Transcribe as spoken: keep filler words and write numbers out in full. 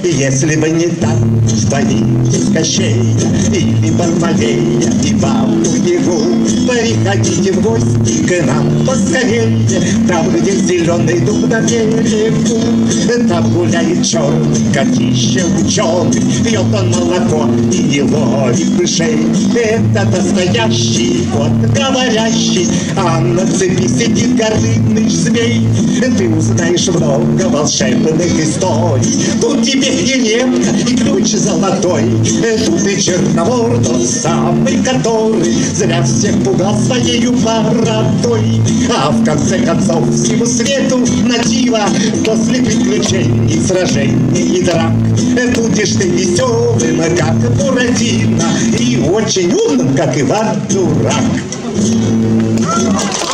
Если бы не так боитесь Кощея или Бармалея и бабу Ягу, приходите в гости к нам поскорее. Там, где зеленый дуб на берегу, там гуляет черный котище ученый. Пьет он молоко и не ловит мышей. Это настоящий кот говорящий, а на цепи сидит горыныч змей. Ты узнаешь много волшебных историй. Тут тебе и немка, и ключ золотой. Тут и черномор, тот самый, который зря всех пугал своею бородой. А в конце концов всему свету натива после приключений, сражений и драк. Будешь ты веселым, как Буратино, и очень умным, как Иван Дурак.